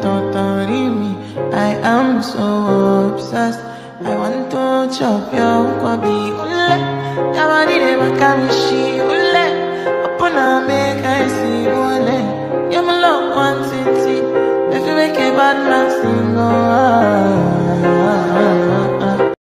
totally me. I am so obsessed. I want to chop your kwabi ule. Yamadi de bakamishi ule. Upona make I see ule. You're my love one city. If you make a bad man sing.